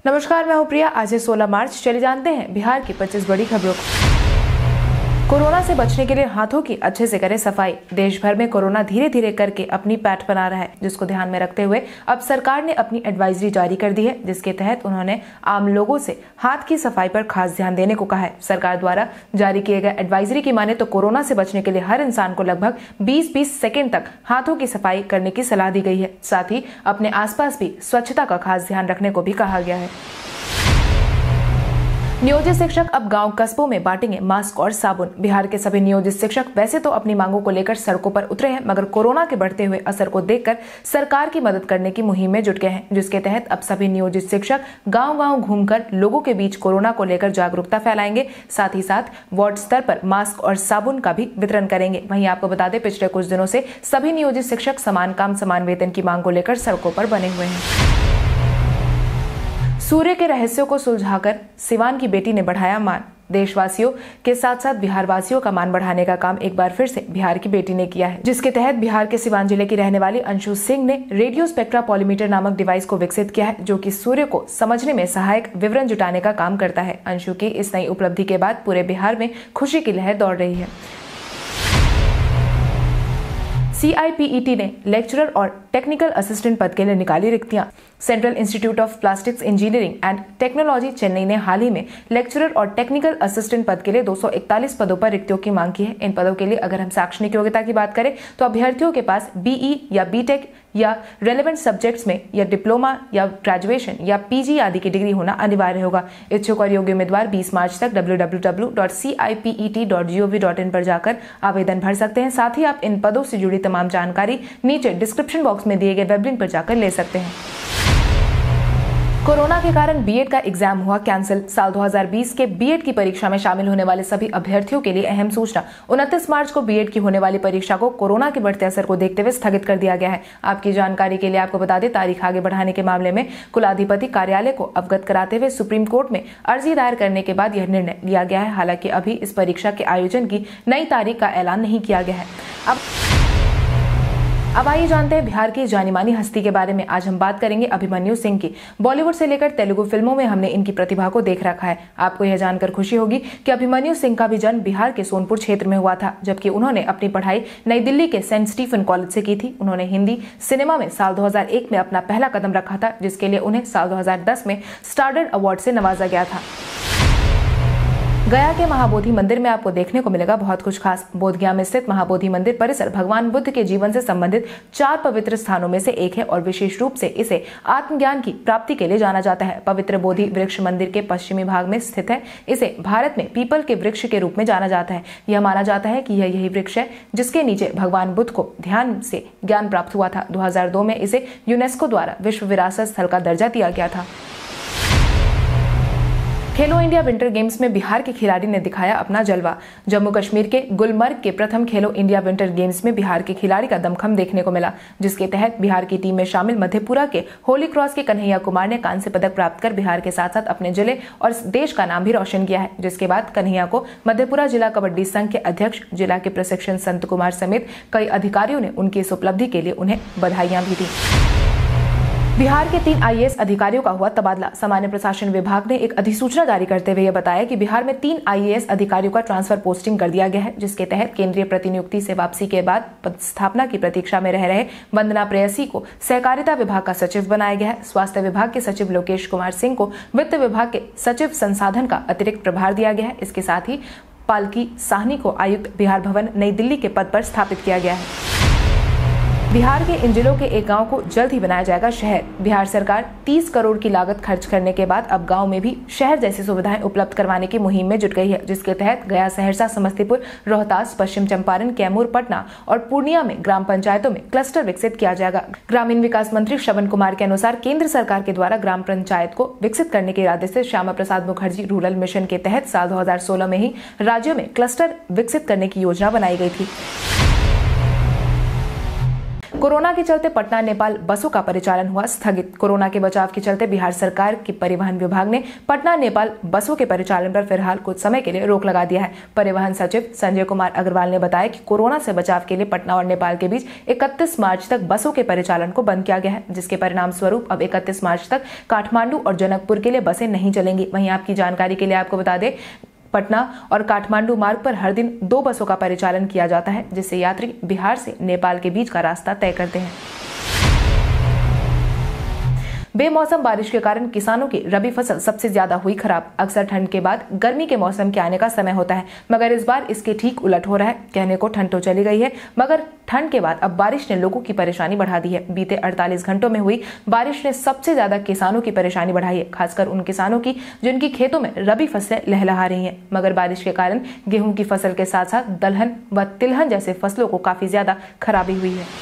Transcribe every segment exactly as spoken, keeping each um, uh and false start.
नमस्कार, मैं हूं प्रिया। आज है सोलह मार्च। चलिए जानते हैं बिहार की पच्चीस बड़ी खबरों को। कोरोना से बचने के लिए हाथों की अच्छे से करें सफाई। देश भर में कोरोना धीरे धीरे करके अपनी पैठ बना रहा है, जिसको ध्यान में रखते हुए अब सरकार ने अपनी एडवाइजरी जारी कर दी है, जिसके तहत उन्होंने आम लोगों से हाथ की सफाई पर खास ध्यान देने को कहा है। सरकार द्वारा जारी किए गए एडवाइजरी की माने तो कोरोना से बचने के लिए हर इंसान को लगभग बीस बीस सेकेंड तक हाथों की सफाई करने की सलाह दी गई है। साथ ही अपने आसपास भी स्वच्छता का खास ध्यान रखने को भी कहा गया है। नियोजित शिक्षक अब गांव कस्बों में बांटेंगे मास्क और साबुन। बिहार के सभी नियोजित शिक्षक वैसे तो अपनी मांगों को लेकर सड़कों पर उतरे हैं, मगर कोरोना के बढ़ते हुए असर को देखकर सरकार की मदद करने की मुहिम में जुट गए हैं, जिसके तहत अब सभी नियोजित शिक्षक गांव-गांव घूमकर लोगों के बीच कोरोना को लेकर जागरूकता फैलाएंगे। साथ ही साथ वार्ड स्तर पर मास्क और साबुन का भी वितरण करेंगे। वहीं आपको बता दें, पिछले कुछ दिनों से सभी नियोजित शिक्षक समान काम समान वेतन की मांग को लेकर सड़कों पर बने हुए हैं। सूर्य के रहस्यों को सुलझाकर सिवान की बेटी ने बढ़ाया मान। देशवासियों के साथ साथ बिहार वासियों का मान बढ़ाने का काम एक बार फिर से बिहार की बेटी ने किया है, जिसके तहत बिहार के सिवान जिले की रहने वाली अंशु सिंह ने रेडियो स्पेक्ट्रा पॉलीमीटर नामक डिवाइस को विकसित किया है, जो कि सूर्य को समझने में सहायक विवरण जुटाने का काम करता है। अंशु की इस नई उपलब्धि के बाद पूरे बिहार में खुशी की लहर दौड़ रही है। C I P E T ने लेक्चरर और टेक्निकल असिस्टेंट पद के लिए निकाली रिक्तियां। Central Institute of Plastics Engineering and Technology Chennai ने हाल ही में लेक्चरर और टेक्निकल असिस्टेंट पद के लिए दो सौ इकतालीस पदों पर रिक्तियों की मांग की है। इन पदों के लिए अगर हम शैक्षणिक योग्यता की बात करें तो अभ्यर्थियों के पास बीई या बीटेक या रेलेवेंट सब्जेक्ट्स में या डिप्लोमा या ग्रेजुएशन या पीजी आदि की डिग्री होना अनिवार्य होगा। इच्छुक और योग्य उम्मीदवार बीस मार्च तक W W W dot C I P E T dot G O V dot in पर जाकर आवेदन भर सकते हैं। साथ ही आप इन पदों से जुड़ी तमाम जानकारी नीचे डिस्क्रिप्शन बॉक्स में दिए गए वेब लिंक पर जाकर ले सकते हैं। कोरोना के कारण बीएड का एग्जाम हुआ कैंसिल। साल दो हज़ार बीस के बीएड की परीक्षा में शामिल होने वाले सभी अभ्यर्थियों के लिए अहम सूचना। उनतीस मार्च को बीएड की होने वाली परीक्षा को कोरोना के बढ़ते असर को देखते हुए स्थगित कर दिया गया है। आपकी जानकारी के लिए आपको बता दें, तारीख आगे बढ़ाने के मामले में कुलाधिपति कार्यालय को अवगत कराते हुए सुप्रीम कोर्ट में अर्जी दायर करने के बाद यह निर्णय लिया गया है। हालांकि अभी इस परीक्षा के आयोजन की नई तारीख का ऐलान नहीं किया गया है। अब अब आइए जानते हैं बिहार की जानी मानी हस्ती के बारे में। आज हम बात करेंगे अभिमन्यु सिंह की। बॉलीवुड से लेकर तेलुगु फिल्मों में हमने इनकी प्रतिभा को देख रखा है। आपको यह जानकर खुशी होगी कि अभिमन्यु सिंह का भी जन्म बिहार के सोनपुर क्षेत्र में हुआ था, जबकि उन्होंने अपनी पढ़ाई नई दिल्ली के सेंट स्टीफन कॉलेज से की थी। उन्होंने हिंदी सिनेमा में साल दो हज़ार एक में अपना पहला कदम रखा था, जिसके लिए उन्हें साल दो हज़ार दस में स्टारडस्ट अवार्ड से नवाजा गया था। गया के महाबोधि मंदिर में आपको देखने को मिलेगा बहुत कुछ खास। बोधगया में स्थित महाबोधि मंदिर परिसर भगवान बुद्ध के जीवन से संबंधित चार पवित्र स्थानों में से एक है और विशेष रूप से इसे आत्मज्ञान की प्राप्ति के लिए जाना जाता है। पवित्र बोधि वृक्ष मंदिर के पश्चिमी भाग में स्थित है। इसे भारत में पीपल के वृक्ष के रूप में जाना जाता है। यह माना जाता है कि यह यही वृक्ष है जिसके नीचे भगवान बुद्ध को ध्यान से ज्ञान प्राप्त हुआ था। दो हज़ार दो में इसे यूनेस्को द्वारा विश्व विरासत स्थल का दर्जा दिया गया था। खेलो इंडिया विंटर गेम्स में बिहार के खिलाड़ी ने दिखाया अपना जलवा। जम्मू कश्मीर के गुलमर्ग के प्रथम खेलो इंडिया विंटर गेम्स में बिहार के खिलाड़ी का दमखम देखने को मिला, जिसके तहत बिहार की टीम में शामिल मधेपुरा के होली क्रॉस के कन्हैया कुमार ने कांस्य पदक प्राप्त कर बिहार के साथ साथ अपने जिले और देश का नाम भी रोशन किया है। जिसके बाद कन्हैया को मधेपुरा जिला कबड्डी संघ के अध्यक्ष, जिला के प्रशिक्षण संत कुमार समेत कई अधिकारियों ने उनकी इस उपलब्धि के लिए उन्हें बधाइयां भी दी। बिहार के तीन आई ए एस अधिकारियों का हुआ तबादला। सामान्य प्रशासन विभाग ने एक अधिसूचना जारी करते हुए यह बताया कि बिहार में तीन आई ए एस अधिकारियों का ट्रांसफर पोस्टिंग कर दिया गया है, जिसके तहत केंद्रीय प्रतिनियुक्ति से वापसी के बाद पदस्थापना की प्रतीक्षा में रह रहे वंदना प्रेयसी को सहकारिता विभाग का सचिव बनाया गया है। स्वास्थ्य विभाग के सचिव लोकेश कुमार सिंह को वित्त विभाग के सचिव संसाधन का अतिरिक्त प्रभार दिया गया है। इसके साथ ही पालकी साहनी को आयुक्त बिहार भवन नई दिल्ली के पद पर स्थापित किया गया है। बिहार के इन जिलों के एक गांव को जल्द ही बनाया जाएगा शहर। बिहार सरकार तीस करोड़ की लागत खर्च करने के बाद अब गांव में भी शहर जैसी सुविधाएं उपलब्ध करवाने की मुहिम में जुट गई है, जिसके तहत गया, सहरसा, समस्तीपुर, रोहतास, पश्चिम चंपारण, कैमूर, पटना और पूर्णिया में ग्राम पंचायतों में क्लस्टर विकसित किया जाएगा। ग्रामीण विकास मंत्री श्रवण कुमार के अनुसार केंद्र सरकार के द्वारा ग्राम पंचायत को विकसित करने के इरादे से श्यामा प्रसाद मुखर्जी रूरल मिशन के तहत साल दो हज़ार सोलह में ही राज्यों में क्लस्टर विकसित करने की योजना बनाई गई थी। कोरोना के चलते पटना नेपाल बसों का परिचालन हुआ स्थगित। कोरोना के बचाव के चलते बिहार सरकार की परिवहन विभाग ने पटना नेपाल बसों के परिचालन पर फिलहाल कुछ समय के लिए रोक लगा दिया है। परिवहन सचिव संजय कुमार अग्रवाल ने बताया कि कोरोना से बचाव के लिए पटना और नेपाल के बीच इकतीस मार्च तक बसों के परिचालन को बंद किया गया है, जिसके परिणाम स्वरूप अब इकतीस मार्च तक काठमांडू और जनकपुर के लिए बसें नहीं चलेंगी। वहीं आपकी जानकारी के लिए आपको बता दें, पटना और काठमांडू मार्ग पर हर दिन दो बसों का परिचालन किया जाता है, जिससे यात्री बिहार से नेपाल के बीच का रास्ता तय करते हैं। बेमौसम बारिश के कारण किसानों की रबी फसल सबसे ज्यादा हुई खराब। अक्सर ठंड के बाद गर्मी के मौसम के आने का समय होता है, मगर इस बार इसके ठीक उलट हो रहा है। कहने को ठंड तो चली गई है, मगर ठंड के बाद अब बारिश ने लोगों की परेशानी बढ़ा दी है। बीते अड़तालीस घंटों में हुई बारिश ने सबसे ज्यादा किसानों की परेशानी बढ़ाई है, खासकर उन किसानों की जिनकी खेतों में रबी फसलें लहलहा रही हैं। मगर बारिश के कारण गेहूं की फसल के साथ साथ दलहन व तिलहन जैसे फसलों को काफी ज्यादा खराबी हुई है।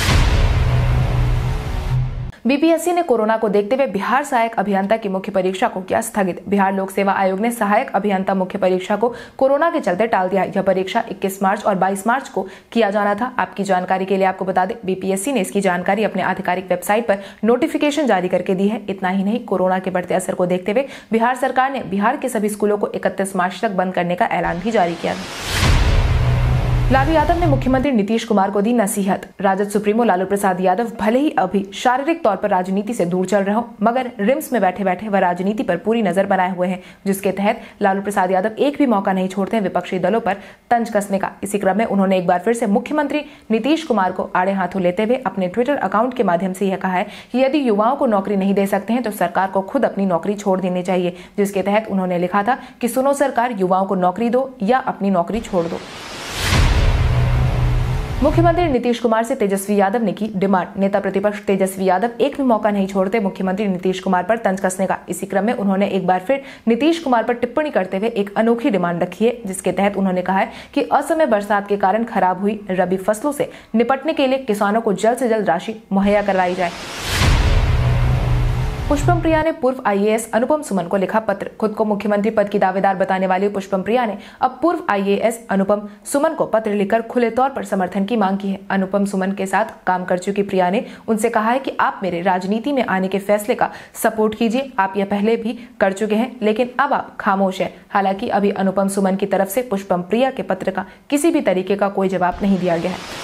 बीपीएससी ने कोरोना को देखते हुए बिहार सहायक अभियंता की मुख्य परीक्षा को किया स्थगित। बिहार लोक सेवा आयोग ने सहायक अभियंता मुख्य परीक्षा को कोरोना के चलते टाल दिया। यह परीक्षा इक्कीस मार्च और बाईस मार्च को किया जाना था। आपकी जानकारी के लिए आपको बता दें, बीपीएससी ने इसकी जानकारी अपने आधिकारिक वेबसाइट पर नोटिफिकेशन जारी करके दी है। इतना ही नहीं, कोरोना के बढ़ते असर को देखते हुए बिहार सरकार ने बिहार के सभी स्कूलों को इकतीस मार्च तक बंद करने का ऐलान भी जारी किया। लालू यादव ने मुख्यमंत्री नीतीश कुमार को दी नसीहत। राजद सुप्रीमो लालू प्रसाद यादव भले ही अभी शारीरिक तौर पर राजनीति से दूर चल रहे हो, मगर रिम्स में बैठे बैठे वह राजनीति पर पूरी नजर बनाए हुए हैं, जिसके तहत लालू प्रसाद यादव एक भी मौका नहीं छोड़ते हैं विपक्षी दलों पर तंज कसने का। इसी क्रम में उन्होंने एक बार फिर से मुख्यमंत्री नीतीश कुमार को आड़े हाथों लेते हुए अपने ट्विटर अकाउंट के माध्यम से यह कहा है कि यदि युवाओं को नौकरी नहीं दे सकते हैं तो सरकार को खुद अपनी नौकरी छोड़ देनी चाहिए। जिसके तहत उन्होंने लिखा था कि सुनो सरकार, युवाओं को नौकरी दो या अपनी नौकरी छोड़ दो। मुख्यमंत्री नीतीश कुमार से तेजस्वी यादव ने की डिमांड। नेता प्रतिपक्ष तेजस्वी यादव एक भी मौका नहीं छोड़ते मुख्यमंत्री नीतीश कुमार पर तंज कसने का। इसी क्रम में उन्होंने एक बार फिर नीतीश कुमार पर टिप्पणी करते हुए एक अनोखी डिमांड रखी है, जिसके तहत उन्होंने कहा है कि असमय बरसात के कारण खराब हुई रबी फसलों से निपटने के लिए किसानों को जल्द से जल्द राशि मुहैया करवाई जाए। पुष्पम प्रिया ने पूर्व आईएएस अनुपम सुमन को लिखा पत्र। खुद को मुख्यमंत्री पद की दावेदार बताने वाली पुष्पम प्रिया ने अब पूर्व आईएएस अनुपम सुमन को पत्र लिखकर खुले तौर पर समर्थन की मांग की है। अनुपम सुमन के साथ काम कर चुकी प्रिया ने उनसे कहा है कि आप मेरे राजनीति में आने के फैसले का सपोर्ट कीजिए। आप यह पहले भी कर चुके हैं, लेकिन अब आप खामोश हैं। हालांकि अभी अनुपम सुमन की तरफ से पुष्पम प्रिया के पत्र का किसी भी तरीके का कोई जवाब नहीं दिया गया है।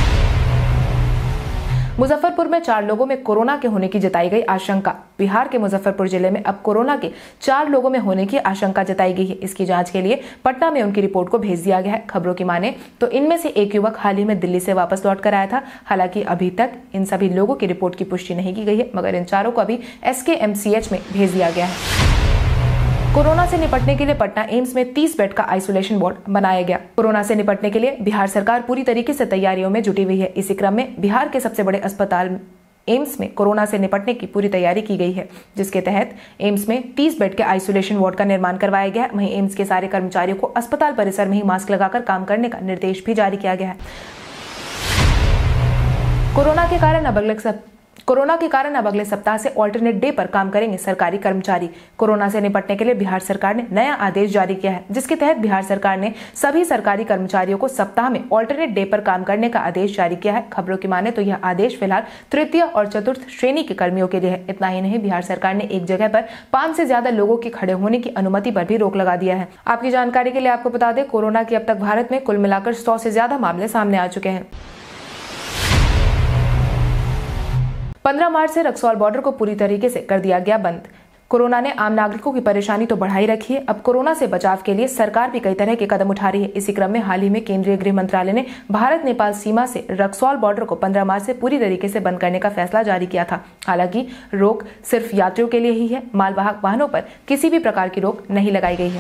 मुजफ्फरपुर में चार लोगों में कोरोना के होने की जताई गई आशंका। बिहार के मुजफ्फरपुर जिले में अब कोरोना के चार लोगों में होने की आशंका जताई गई है। इसकी जांच के लिए पटना में उनकी रिपोर्ट को भेज दिया गया है। खबरों की माने तो इनमें से एक युवक हाल ही में दिल्ली से वापस लौट कर आया था। हालांकि अभी तक इन सभी लोगों की रिपोर्ट की पुष्टि नहीं की गई है, मगर इन चारों को अभी एसकेएमसीएच में भेज दिया गया है। कोरोना से निपटने के लिए पटना एम्स में तीस बेड का आइसोलेशन वार्ड बनाया गया। कोरोना से निपटने के लिए बिहार सरकार पूरी तरीके से तैयारियों में जुटी हुई है। इसी क्रम में बिहार के सबसे बड़े अस्पताल एम्स में कोरोना से निपटने की पूरी तैयारी की गई है, जिसके तहत एम्स में तीस बेड के आइसोलेशन वार्ड का निर्माण करवाया गया है। वहीं एम्स के सारे कर्मचारियों को अस्पताल परिसर में ही मास्क लगाकर काम करने का निर्देश भी जारी किया गया है। कोरोना के कारण अब अगले कोरोना के कारण अब अगले सप्ताह से ऑल्टरनेट डे पर काम करेंगे सरकारी कर्मचारी। कोरोना से निपटने के लिए बिहार सरकार ने नया आदेश जारी किया है, जिसके तहत बिहार सरकार ने सभी सरकारी कर्मचारियों को सप्ताह में ऑल्टरनेट डे पर काम करने का आदेश जारी किया है। खबरों की माने तो यह आदेश फिलहाल तृतीय और चतुर्थ श्रेणी के कर्मियों के लिए है। इतना ही नहीं, बिहार सरकार ने एक जगह पर पांच से ज्यादा लोगों के खड़े होने की अनुमति पर भी रोक लगा दिया है। आपकी जानकारी के लिए आपको बता दें, कोरोना के अब तक भारत में कुल मिलाकर सौ से ज्यादा मामले सामने आ चुके हैं। पंद्रह मार्च से रक्सौल बॉर्डर को पूरी तरीके से कर दिया गया बंद। कोरोना ने आम नागरिकों की परेशानी तो बढ़ाई रखी है, अब कोरोना से बचाव के लिए सरकार भी कई तरह के कदम उठा रही है। इसी क्रम में हाल ही में केंद्रीय गृह मंत्रालय ने भारत नेपाल सीमा से रक्सौल बॉर्डर को पंद्रह मार्च से पूरी तरीके से बंद करने का फैसला जारी किया था। हालांकि रोक सिर्फ यात्रियों के लिए ही है, मालवाहक वाहनों पर किसी भी प्रकार की रोक नहीं लगाई गई है।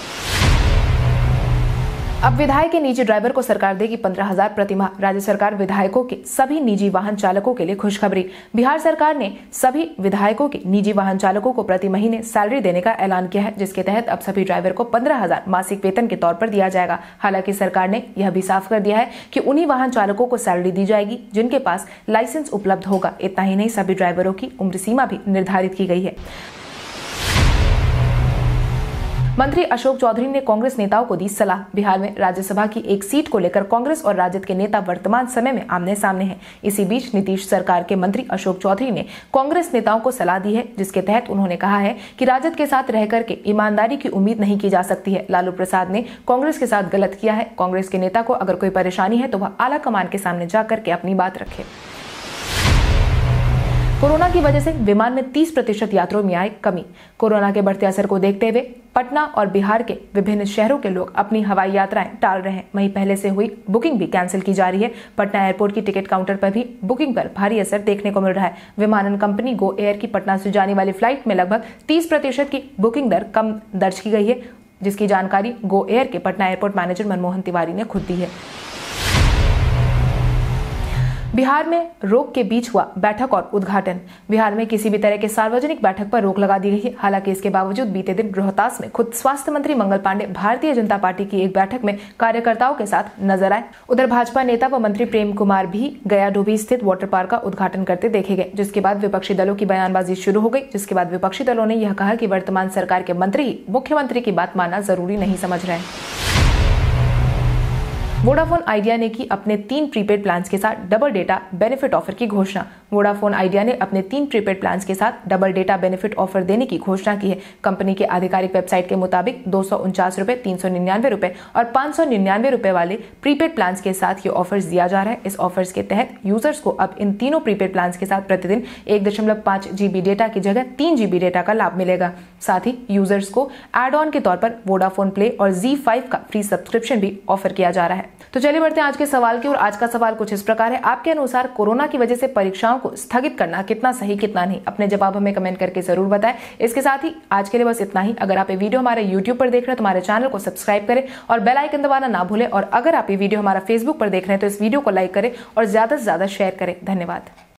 अब विधायक के निजी ड्राइवर को सरकार देगी पंद्रह हजार प्रति माह। राज्य सरकार विधायकों के सभी निजी वाहन चालकों के लिए खुशखबरी। बिहार सरकार ने सभी विधायकों के निजी वाहन चालकों को प्रति महीने सैलरी देने का ऐलान किया है, जिसके तहत अब सभी ड्राइवर को पंद्रह हजार मासिक वेतन के तौर पर दिया जाएगा। हालांकि सरकार ने यह भी साफ कर दिया है कि उन्हीं वाहन चालकों को सैलरी दी जाएगी जिनके पास लाइसेंस उपलब्ध होगा। इतना ही नहीं, सभी ड्राइवरों की उम्र सीमा भी निर्धारित की गई है। मंत्री अशोक चौधरी ने कांग्रेस नेताओं को दी सलाह। बिहार में राज्यसभा की एक सीट को लेकर कांग्रेस और राजद के नेता वर्तमान समय में आमने सामने हैं। इसी बीच नीतीश सरकार के मंत्री अशोक चौधरी ने कांग्रेस नेताओं को सलाह दी है, जिसके तहत उन्होंने कहा है कि राजद के साथ रह करके ईमानदारी की उम्मीद नहीं की जा सकती है। लालू प्रसाद ने कांग्रेस के साथ गलत किया है। कांग्रेस के नेता को अगर कोई परेशानी है तो वह आला कमान के सामने जाकर के अपनी बात रखे। कोरोना की वजह से विमान में तीस प्रतिशत यात्रियों में आई कमी। कोरोना के बढ़ते असर को देखते हुए पटना और बिहार के विभिन्न शहरों के लोग अपनी हवाई यात्राएं टाल रहे हैं। वहीं पहले से हुई बुकिंग भी कैंसिल की जा रही है। पटना एयरपोर्ट की टिकट काउंटर पर भी बुकिंग पर भारी असर देखने को मिल रहा है। विमानन कंपनी गो एयर की पटना से जाने वाली फ्लाइट में लगभग तीस प्रतिशत की बुकिंग दर कम दर्ज की गई है, जिसकी जानकारी गो एयर के पटना एयरपोर्ट मैनेजर मनमोहन तिवारी ने खुद दी है। बिहार में रोक के बीच हुआ बैठक और उद्घाटन। बिहार में किसी भी तरह के सार्वजनिक बैठक पर रोक लगा दी गई है। हालांकि इसके बावजूद बीते दिन रोहतास में खुद स्वास्थ्य मंत्री मंगल पांडे भारतीय जनता पार्टी की एक बैठक में कार्यकर्ताओं के साथ नजर आए। उधर भाजपा नेता व मंत्री प्रेम कुमार भी गया डोभी स्थित वाटर पार्क का उद्घाटन करते देखे गए, जिसके बाद विपक्षी दलों की बयानबाजी शुरू हो गई। जिसके बाद विपक्षी दलों ने यह कहा कि वर्तमान सरकार के मंत्री ही मुख्यमंत्री की बात मानना जरूरी नहीं समझ रहे हैं। वोडाफोन आइडिया ने की अपने तीन प्रीपेड प्लान्स के साथ डबल डेटा बेनिफिट ऑफर की घोषणा। वोडाफोन आइडिया ने अपने तीन प्रीपेड प्लान्स के साथ डबल डेटा बेनिफिट ऑफर देने की घोषणा की है। कंपनी के आधिकारिक वेबसाइट के मुताबिक दो सौ उनचास रुपए, तीन सौ निन्यानवे रुपए और पाँच सौ निन्यानवे रुपए वाले प्रीपेड प्लान्स के साथ ये ऑफर्स दिया जा रहा है। इस ऑफर्स के तहत यूजर्स को अब इन तीनों प्रीपेड प्लान्स के साथ प्रतिदिन एक दशमलव पाँच जीबी डेटा की जगह तीन जीबी डेटा का लाभ मिलेगा। साथ ही यूजर्स को एड ऑन के तौर पर वोडाफोन प्ले और जी फाइव का फ्री सब्सक्रिप्शन भी ऑफर किया जा रहा है। तो चलिए बढ़ते हैं आज के सवाल की ओर। आज का सवाल कुछ इस प्रकार है, आपके अनुसार कोरोना की वजह से परीक्षाओं को स्थगित करना कितना सही कितना नहीं? अपने जवाब हमें कमेंट करके जरूर बताएं। इसके साथ ही आज के लिए बस इतना ही। अगर आप ये वीडियो हमारे यूट्यूब पर देख रहे हैं तो हमारे चैनल को सब्सक्राइब करें और बेल आइकन दबाना ना भूलें। और अगर आप ये वीडियो हमारा फेसबुक पर देख रहे हैं तो इस वीडियो को लाइक करें और ज्यादा से ज्यादा शेयर करें। धन्यवाद।